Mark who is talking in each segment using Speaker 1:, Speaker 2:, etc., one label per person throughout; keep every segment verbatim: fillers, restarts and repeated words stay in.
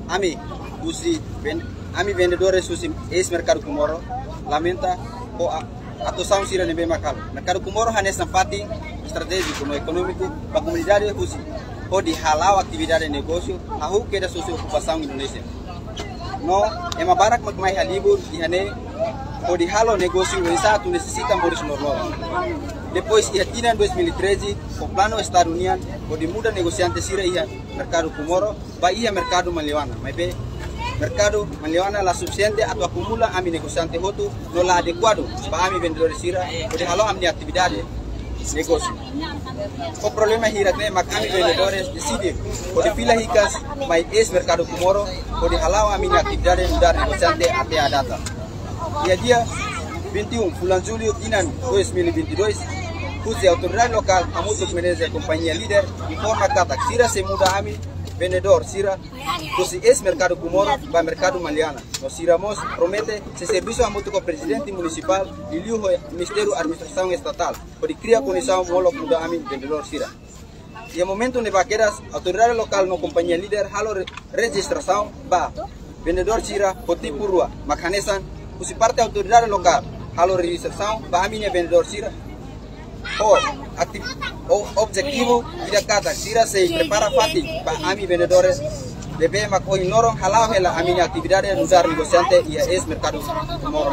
Speaker 1: Ami, usi, ven, ami vendedores usi es mercado Comoro, lamenta o atuação sira nebe makal. Mercado Comoro hanes nampati estratégico no econômico para a comunidade usi. O de halau atividade de negócio, a ru que da socio ocupação Indonésia. No, é uma barak mais halibur e hane o de halo negócio o exato necessita moris normal. Depois, em dois mil e treze, o plano estadunidense de muda negociante sira ia mercado Comoro, vai ia mercado Maliwana. Mas bem, mercado Maliwana la suficiente atau acumula ami negociante hotu no la adequado para ami vendedor sira, de halo ami atividade negócio. O problema hira que mak ami vendedores decide o de fila hicas mai es mercado Comoro o de halo ami atividade mudar negociante até a data. E a dia vinte e um bulan julho de dois mil e vinte e dois, a autoridade local, a mutua a companhia líder, informa que sira se muda ami vendedor sira, pois esse mercado Comoro vai mercado Maliana. Nós iramos promete se serviço a mutua presidente municipal e o Ministério da Administração Estatal, para criar condição molo muda ami vendedor sira. E no momento de vaqueras, a autoridade local no companhia líder halo registração ba vendedor sira poti purua makanesan, pois parte da autoridade local halo registração ba ami vendedor sira. O, activ, o objetivo tidak kata sira se prepara fati para ami vendedores debe mako ignoran halau hela ami actividade mudar negociante e es mercado Comoro.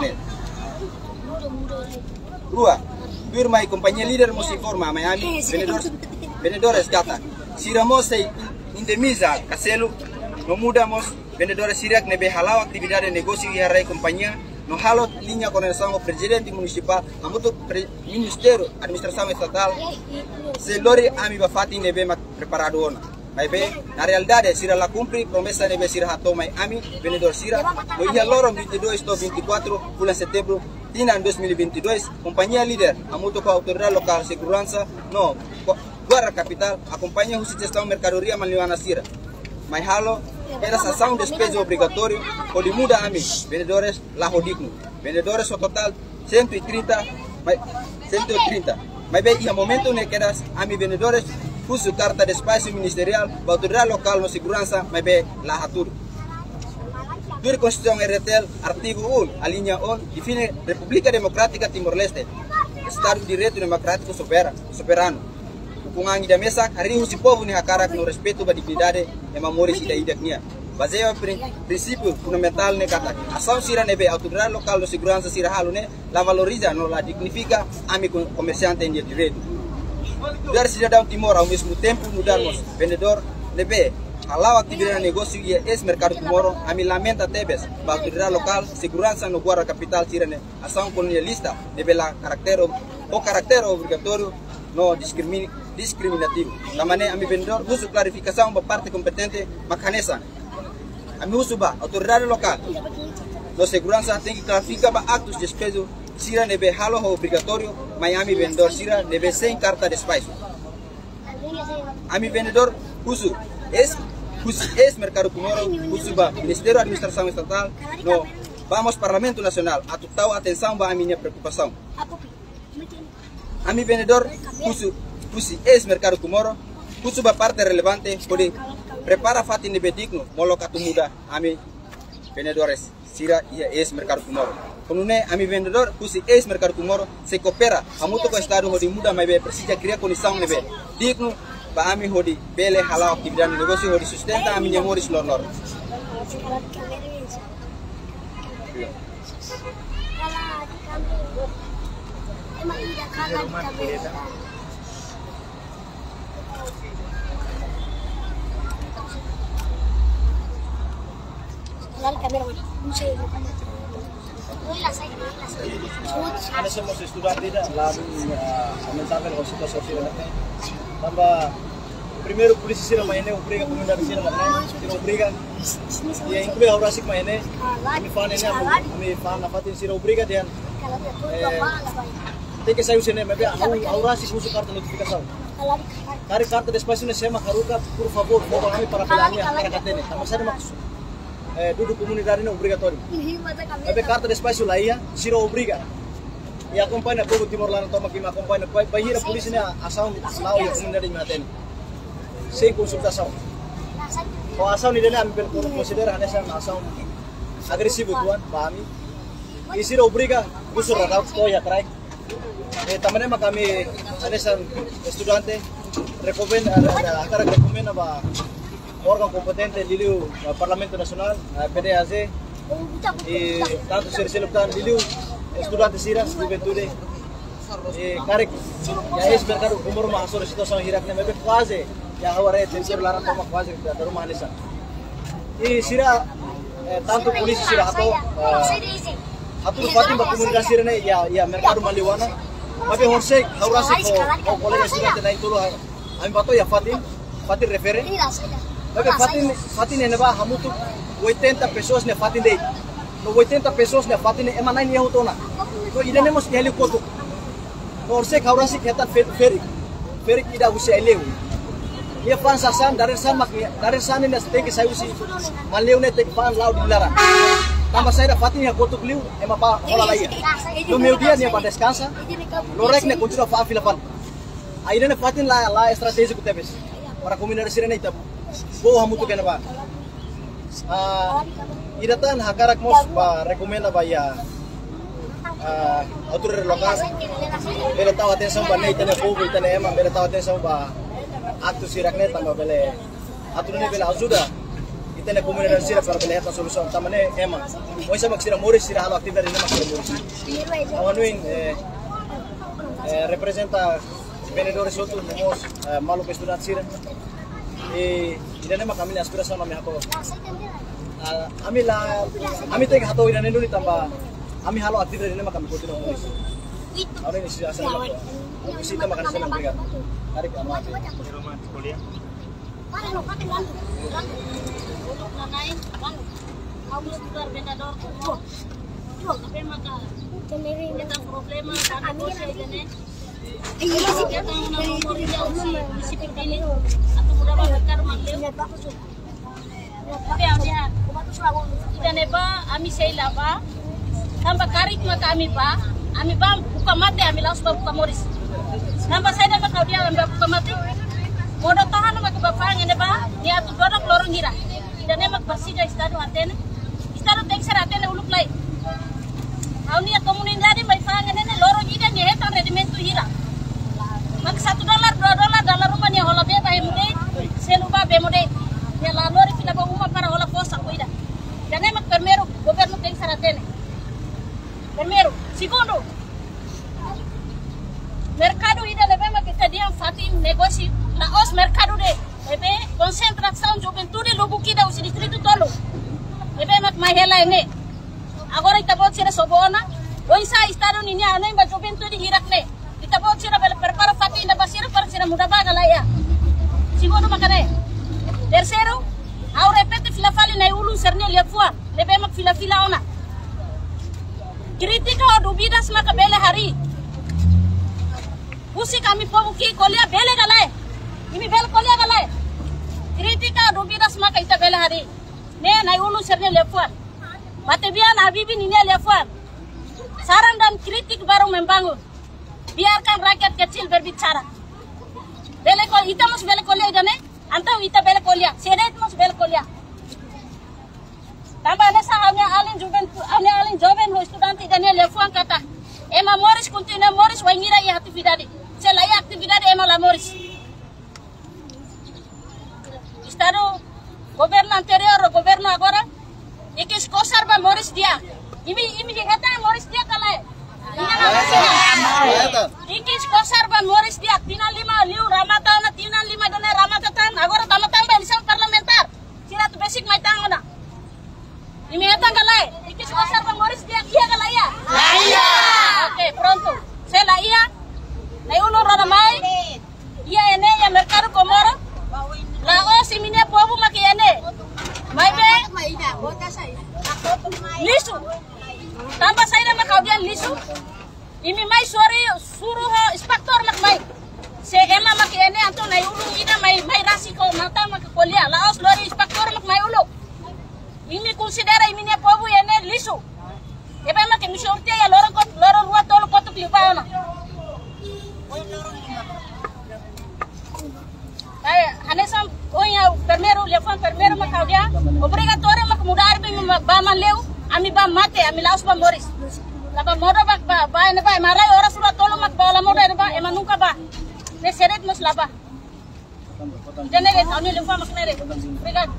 Speaker 1: Dua, firma e companhia líder nos informa a ami vendedores vendedores kata sira mo se indemiza caselo no mudamos vendedores sira que nebe halau actividade negócio e a companhia no halo linha conexão o presidente municipal, a muito ministério, administração estatal, se lori ami bafati nebe preparado ona. Mas bem, na realidade, sira la cumpre promessa nebe sira hato mai ami vendedor sira. No dia loro vinte e dois to vinte e quatro bulan setembro tina dois mil e vinte e dois, companhia líder, a muito com a autoridade local segurança no Guarda Capital, acompanha a gestão mercadoria Maliwana sira. Mas halo era sanção despesa obrigatório ou de muda ami vendedores lá rodigno vendedores o total cento e trinta mas cento e trinta mas bem e a momento ne quedas ami vendedores uso carta de espaço ministerial para autoridade local no segurança mas bem lá haturo dura Constituição R T L artigo um a linha um define República Democrática Timor-Leste Estado de Direito Democrático Soberano kung ang ida mesa hari si povo ni hakarak no respeito ba dignidade e memória ida idaknya baseado princípio fundamental ne kata ação sira nebe autoridade local de segurança sira halu ne la valoriza no la dignifica ami comerciante em direito dar cidadão Timor ao mesmo tempo mudarmos vendedor nebe halau atividade negócio e es mercado Comoro ami lamenta tebes ba autoridade local segurança no Guarda Capital sira ne ação colonialista nebe la carácter o carácter obrigatório no discrimin discriminativo. Na maneira ami vendedor uso clarificação da parte competente macanesa. Ami uso ba autoridade local. No segurança tem que clarificar ba atos de despesa sira nebe halo obrigatório, mas ami vendedor sira nebe sem carta de espaço. Ami vendedor uso es uso es mercado Comoro uso ba Ministério da Administração Estatal no vamos Parlamento Nacional a total atenção ba a minha preocupação. Ami vendedor uso usi es mercado Comoro, usu ba parte relevante pode prepara fati nebe digno molokatu muda ami vendedores sira ia es mercado Comoro. Konune ami vendedor usi es mercado Comoro se coopera amuto ko estado hodi muda mai be precisa cria condição nebe digno ba ami hodi bele halau atividade negócio hodi sustenta ami nyemoris lor lor.
Speaker 2: Nós somos estudantes lá lamentável a situação sira tambah primeiro polícia sira maine obriga comunidade sira maine sira obriga e inclui a urasik maine ami fan ene ami fan na fatin sira obriga dan tem que sair o cinema bem a urasik usa carta notificação cari carta de espaço nesse tema caruca por favor vou kami para pelangnya para katene tambah saya maksud duduk comunidade não obrigatório. Tapi carta de espaço lá ia, sira obriga. E acompanha o povo Timor-Leste toma que me acompanha, vai ir a polícia na ação lá e a comunidade me atende. Sem consultação. Ko asam ni dene ambil consider hanesan asam agresivo tuan, pahami. Isir obriga gusur rata ko ya krai. Eh tamane mak kami hanesan estudiante recomienda agar recomienda ba órgano competente liliu Parlamento Nacional, P D A C e tanto ser selectan liliu estudiante sira juventude e karek ya es mercado umur ma asor situação hirak ne mebe quase ya haware tenser lara toma quase da rumah nisa e sira tanto polisi sira hato hato fatim ba komunikasi rene ya ya mercado maliwana mabe horsek haurasi ko kolega estudiante na itulo ami bato ya fatim fatim refere Porque fatin fatin ne ba hamutu oitenta pessoas ne fatin dei. No oitenta pessoas ne fatin ema nai ne hutona. No ide ne mos heli kotu. No se kaurasi keta feri. Feri ida usi eleu. Ia fan sasan dari san mak dari san ne steke sai usi. Maleu ne tek fan lau dilara. Tambah saya fatin ya kotu liu ema pa hola laia. No meu dia ne ba descansa. No rek ne continua fa filapan. Aire ne fatin la la estratégia ku tebes. Para comunidade sirene ita Bo hamutu kena ba. Ah, idatan hakarak mos ba recomenda ba ya. Ah, autoridade local. Bele tahu atenção ba nei tane povo itane ema bele tahu atenção ba aktu sirakne tamba bele. Atu ne bele ajuda. Itane comunidade sira para bele eta solução tamane ema. Moi sama sira moris sira halo atividade ne makira moris. Awanuin eh eh representa vendedores outros mos malu estudante sira. Eh, idane mak kami aspirasi nama hato. Ami la, ami teg hato idane dulu tambah. Ami halo aktif idane mak kami kotin orang ini. Orang ini sudah asal. Isi kita makan senang mereka. Tarik ama. Rumah kuliah. Untuk nanain, bang. Kamu keluar vendedor semua. Tapi maka kita problema karena bos idane. Iya sih kita nak mau jauh sih, mesti pilih. Tapi amia ida neba ami seila ba tamba karik maka ami ba ami ba buka mate ami laus ba buka moris tamba saya neba kau dia ambil buka mate modo tahan maka bapang neba dia tu dodok lorong gira ida neba bersih istado antene istado tekser antene uluk lai au ni komunidade mai fang nene lorong ida ni hetan rendimentu hira maka satu dolar dua dolar dalam rumah ni hola beba hemude seluba bemode ya la lori fila ba uma para hola posa cuida dan emak primero governo tem saratene primero segundo mercado ida lebe mak kita dia fatim negocio la os mercado de lebe concentração juventude lubuki da usi distrito tolo lebe mak mahela ene agora ita bot sira sobona oisa estado ni nya nei ba juventude hirakne ita bot sira bel prepara fatim na basira para sira muda baga la ya segundo makane tercero au repete fila fali na ulu serne le fua lebe mak fila fila ona kritika o dubidas maka bele hari usi kami pomuki kolia bele galai ini bele kolia galai kritika o dubidas maka ita bele hari ne na ulu serne le fua mate bian habibi ni le fua saran dan kritik baru membangun biarkan rakyat kecil berbicara bele kol ita mas bele kolia idane antau ita bele kolia sedet mas bele kolia tambah nesa hanya alin juventus hanya alin joven lo estudante idane lefuan kata ema moris continua moris wangira ya atividade selai atividade ema la moris estado governo anterior o governo agora ikis kosar ba moris dia imi imi kata moris dia kalai Ikis kosar ban moris dia tina lima liu ramata na tina lima dona ramata tan agora tama tamba eleição parlamentar tira tu basic mai tangona imi eta galai ikis kosar ban moris dia iya galai ya iya oke pronto sela iya na uno rada mai iya ene ya mercado komoro la o simine povo makiene mai be lisu tambah saya nama kau dia lisu imi mai suari suruh inspektor mak mai se ema mak ene anto na ulu ida mai mai rasi ko mata mak kolia laos lori inspektor mak mai ulu imi considera imi ne povo ene lisu ebe mak mi sorte ya lorong kot lorong ruat tolo kotuk lipaona ay hanesam oya permero le fan permero mak
Speaker 3: aman leu, ami ba mate, ami laos ba moris. Laba moda ba ba ba ene ba marai ora surat tolong mak bala moda ene ba ema nunca ba. Ne seret mus laba. Jane re tani lefa mak nere. Obrigado.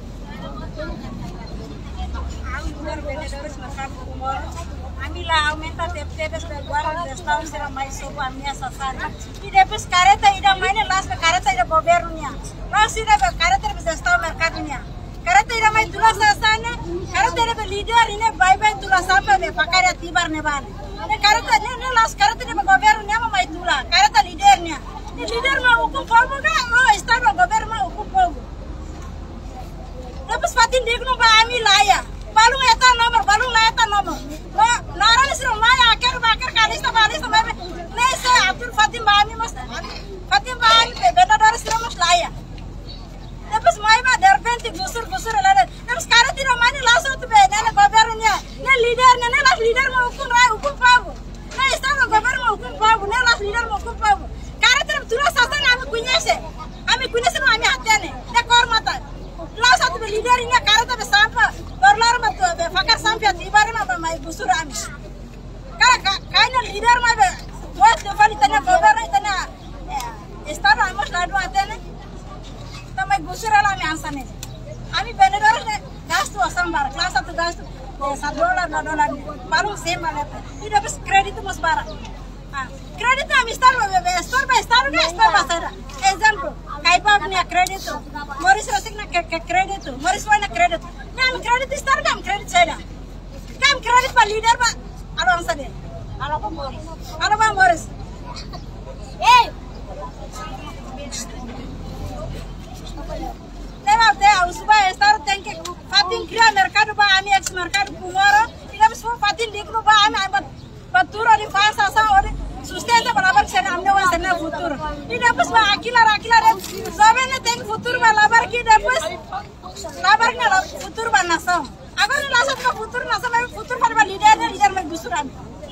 Speaker 3: Ami lá aumenta de teves de guarda de estado será mais sobre a minha safari. E depois careta ida mais las careta ida governo nia. Lá se deve careta de estado mercado nia. Careta ida mais dula sasane, careta ida leader ine bye bye dula sapa de pakaria tibar ne bane. Ne careta ne ne las careta de governo nia mais dula. Careta leader nia. Ne leader ma hukum povo ga, oh estado governo ma hukum povo. Depois fatin digno ba ami laya. Balung eta nomor, balung la eta nomor. No, naran siro maya akhir bakar kalista balista mebe. Nese Abdul Fatim Bami mas. Fatim Bami pe benador siro mas laya. Depois mai ba derpenti gusur gusur lele. Depois cara tira mani laso tu be nene governonya. Ne leader ne ne las leader ma hukum rai hukum pavu. Ne estado governo ma hukum pavu, ne las leader ma hukum pavu. Cara tira tura sasan ami kunyese. Ami kunyese ma ami hatene. Ne kormata. Laso tu be leader nya cara ta be sampa. Berlar matu be fakar sampai tibar ma mai busur amis. Ka kaina leader ma be buat de fali tanya governo tanya estado amos ladu atene. Tamai busur ala mi ansane. Ami benedor ne gasto asambar kelas satu gasto satu dolar dua dolar baru sema lete. Ida bes kredit mas bara. Ah, kredit ami star be store ba star ga star ba sada. Example, kaipa punya kredit. Moris rasik na ke kredit. Moris wa na kredit. Nam kredit star kam kredit sada. Kam kredit pa leader ba alo ansane. Alo ba Moris. Alo ba Moris. Eh. Leva te a usba star tenke fatin kria mercado ba ami ex mercado kumoro. Ida bes fatin digno ba ami abat baturo di fasa sa ore. Sustenta balabar sena amne wan sena futuro. I depois ba akila akila re sabene ten futuro ba labar ki depois labar na futuro ba nasam. Agora nasam ka futuro nasam ba futuro ba leader ne leader me gusuran.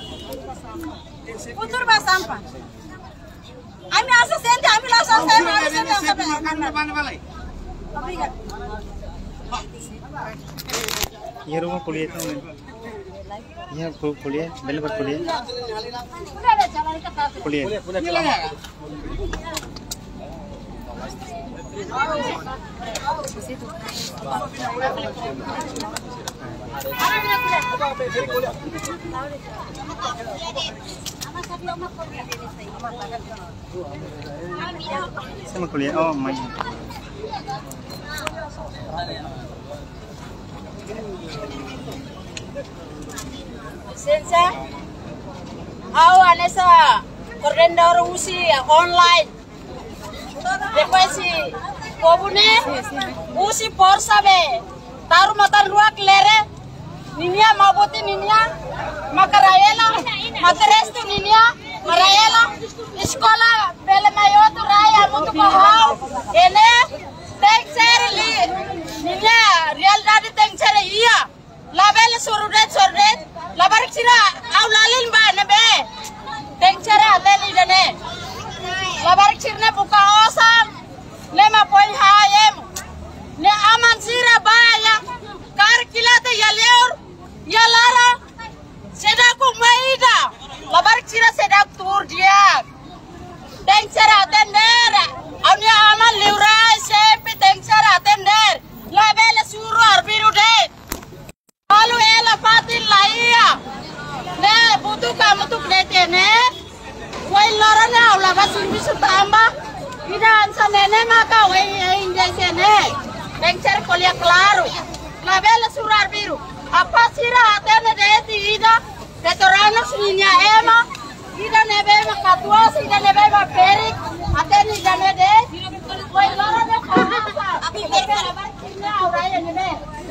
Speaker 3: Futuro ba sampa. Ami asa sente ami la sa sente ami sente asa ba mana balai. Obrigado.
Speaker 4: Ye rumah kuliah tu. Iya, kuliah, bela berkuliah. Kuliah. Sama kuliah, oh main.
Speaker 3: Sensa, au anesa koordinator usi online. Depois si pobune usi força be taru matan ruak lere ninia maboti ninia makarayela matrestu ninia marayela escola bele mayoto raya mutu bahau ene tengsere li ninia realidade tengsere iya label surudet surudet labar sira au lalin ba nebe tengsere ateli dene labar sirne buka osang lema poin hayem ne aman sira baya kar kilate yaleur yalara sedaku maida labar sira sedak tur dia tengsere atender amnya aman liurai sepi tengsere atender label suru arbiru de Lalu ela fatin laia, ne butuh kamu tuh klete ne, wai lorong ne aula basin bisu tambah, ida ansa nene maka wai injek ne, bengcer kuliah kelaru, label surar biru, apa sira atene deti ida, detorano sunya ema, ida nebe makatuas, ida nebe maperik, atene ida nede, wai lorong ne kah, tapi berapa ini aula ya nebe.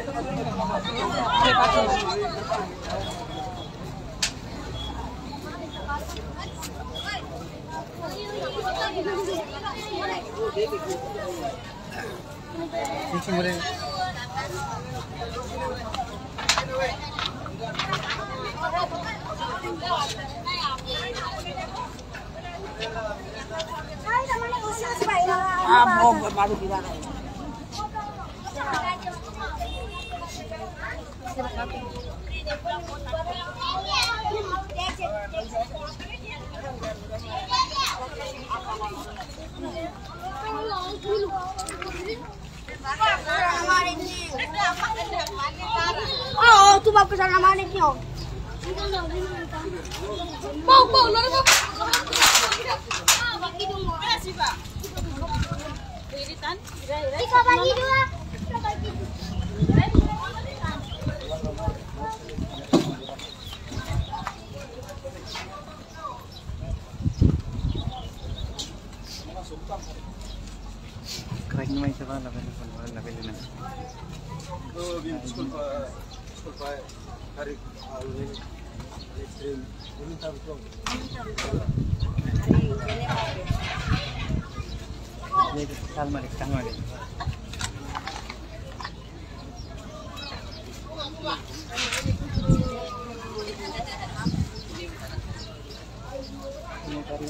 Speaker 3: Ah, mau baru bilang.
Speaker 5: Oh, tu bapak sana mana ni? Mau, mau, lalu mau. Bagi dua. Siapa? Iritan? Ika bagi dua. Bagi dua.
Speaker 4: Keren naman siya ba? Label na label na.
Speaker 2: Oh, disculpa, disculpa, hari ini ekstrim. Ini tahu tu.
Speaker 4: Ini kalma dik, kalma dik. Ini kali.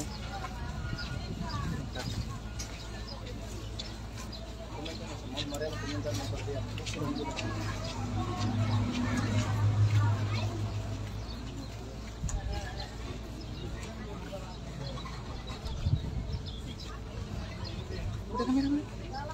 Speaker 4: Udah kamera mana?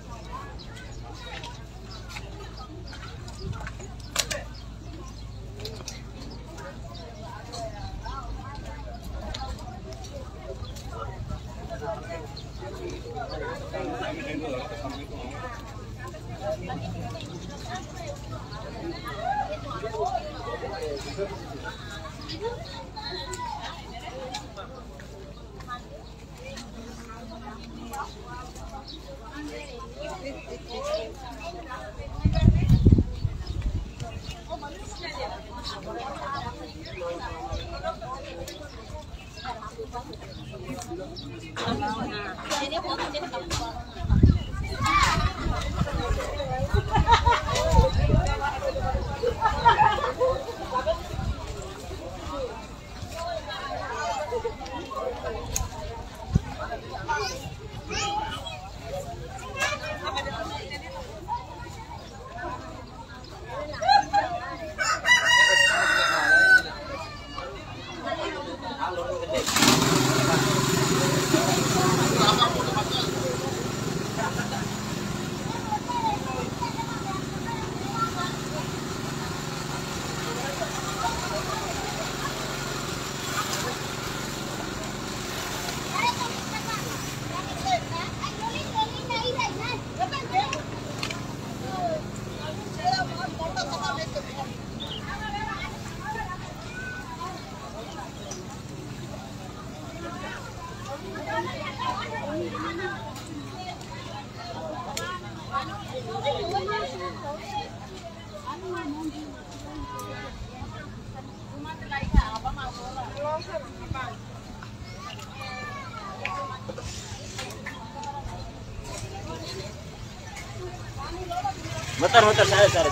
Speaker 2: Motor-motor saya cari.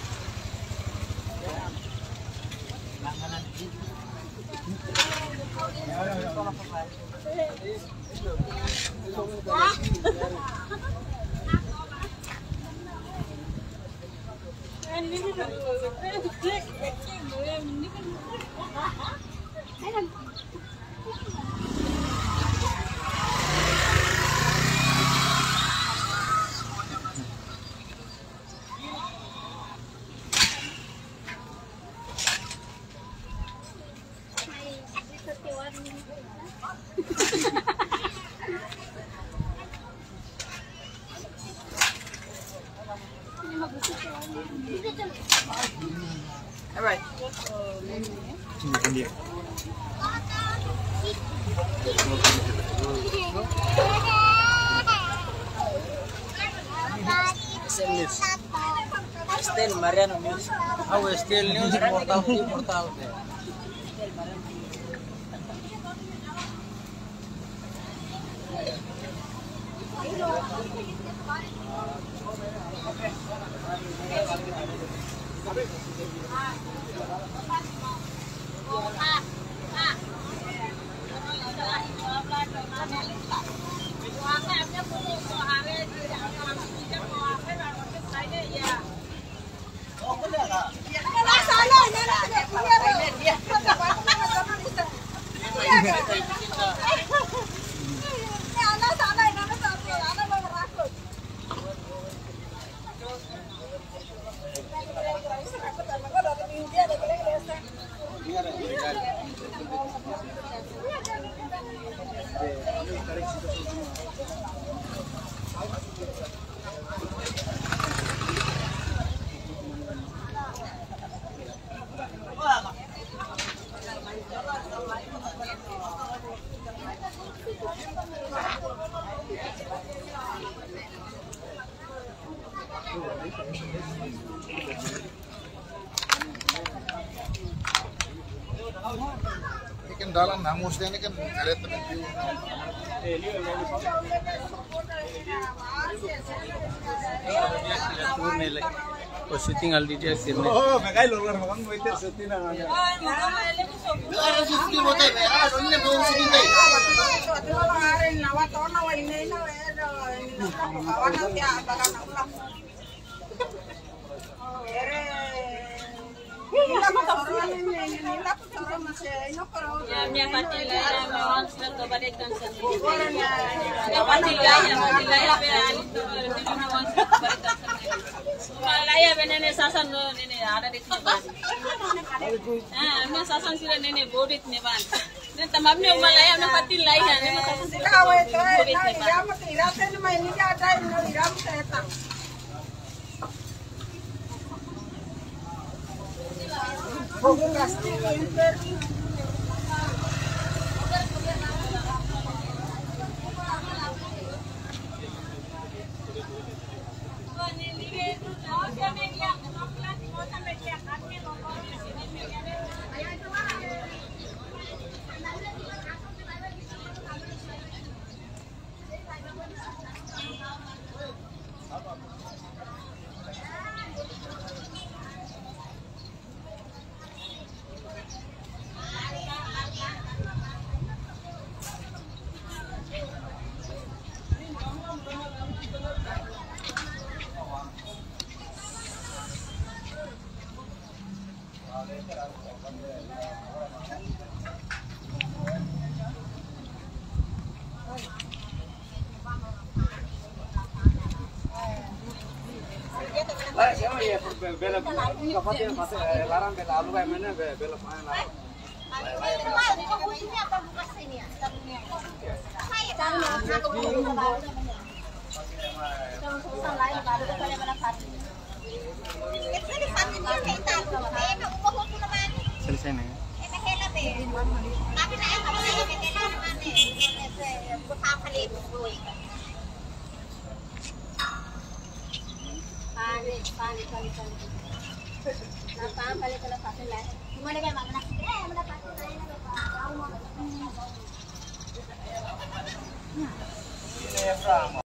Speaker 3: All right.
Speaker 4: Hindi.
Speaker 3: Still Mariano News.
Speaker 2: Oh, still news portal portal.
Speaker 3: Ya.
Speaker 6: Ini kan dalam hangusnya ini kan kelihatan view.
Speaker 4: Oh, syuting already dia sini.
Speaker 2: Oh, me cae lo raro, vamos a meter settina.
Speaker 6: Ada syuting bote, ada ini belum syuting.
Speaker 3: Malaya benene sasan no nene ada di sini ban. Ah, me sasan sila nene bodit ne ban. Ne tamam ne malaya na patil lai na ne sasan sila bodit ne ban.
Speaker 2: Bela, kapatnya masih larang bela alu kayak mana bela main larang.
Speaker 4: Selesai nih.
Speaker 5: Panik, panik, panik, panik. Napaan pala pala pasin lahat. Gimana kayo mga nakita? Eh, mga pasin tayo na ba? Ako mga.